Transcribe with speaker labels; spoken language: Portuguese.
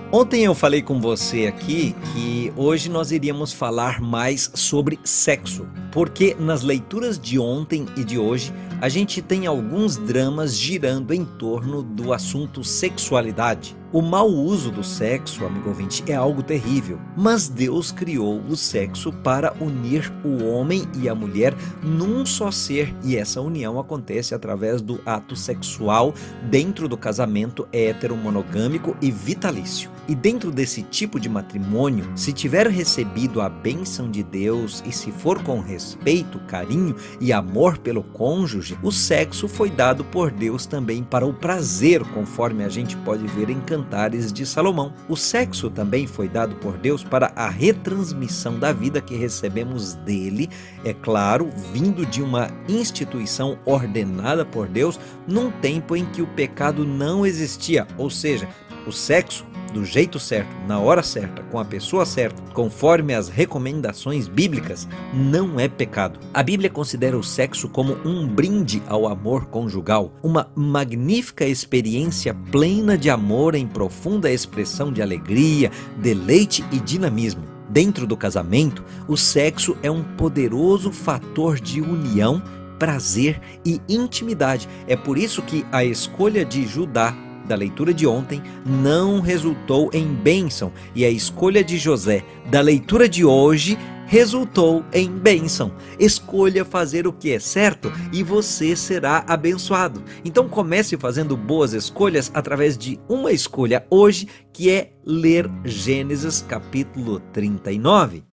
Speaker 1: Ontem eu falei com você aqui que hoje nós iríamos falar mais sobre sexo, porque nas leituras de ontem e de hoje a gente tem alguns dramas girando em torno do assunto sexualidade. O mau uso do sexo, amigo ouvinte, é algo terrível, mas Deus criou o sexo para unir o homem e a mulher num só ser, e essa união acontece através do ato sexual dentro do casamento heteromonogâmico e vitalício. E dentro desse tipo de matrimônio, se tiver recebido a bênção de Deus e se for com respeito, carinho e amor pelo cônjuge, o sexo foi dado por Deus também para o prazer, conforme a gente pode ver em Cantares de Salomão. O sexo também foi dado por Deus para a retransmissão da vida que recebemos dele, é claro, vindo de uma instituição ordenada por Deus num tempo em que o pecado não existia, ou seja, o sexo do jeito certo, na hora certa, com a pessoa certa, conforme as recomendações bíblicas, não é pecado. A Bíblia considera o sexo como um brinde ao amor conjugal, uma magnífica experiência plena de amor em profunda expressão de alegria, deleite e dinamismo. Dentro do casamento, o sexo é um poderoso fator de união, prazer e intimidade. É por isso que a escolha de Judá da leitura de ontem não resultou em bênção, e a escolha de José da leitura de hoje resultou em bênção. Escolha fazer o que é certo e você será abençoado. Então comece fazendo boas escolhas através de uma escolha hoje, que é ler Gênesis capítulo 39.